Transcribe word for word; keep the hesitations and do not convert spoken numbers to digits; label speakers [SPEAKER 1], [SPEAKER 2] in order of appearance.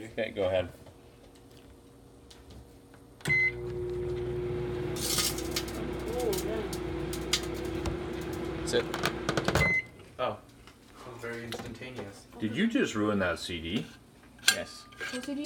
[SPEAKER 1] Okay, go ahead. Sit.
[SPEAKER 2] Oh. That was very instantaneous.
[SPEAKER 1] Did you just ruin that C D?
[SPEAKER 3] Yes.
[SPEAKER 4] What C D?